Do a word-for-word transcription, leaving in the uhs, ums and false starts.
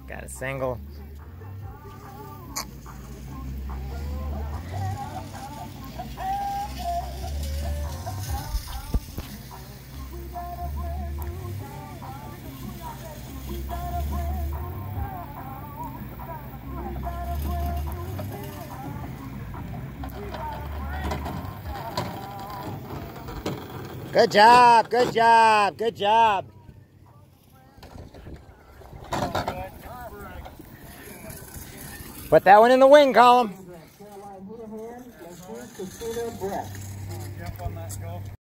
Got a single. Good job, good job, good job. Put that one in the wing column.